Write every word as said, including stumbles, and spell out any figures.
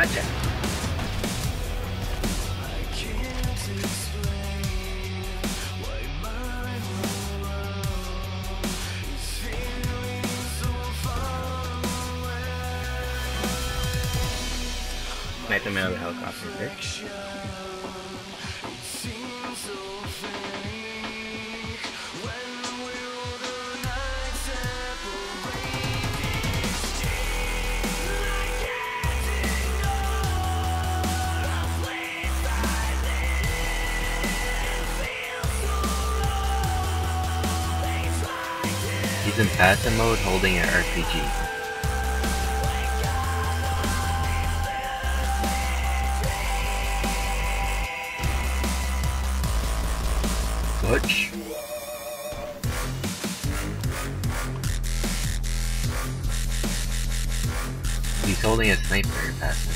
Gotcha. Snipe them out of the helicopter, bitch. He's in passive mode holding an R P G. Butch. He's holding a sniper passive.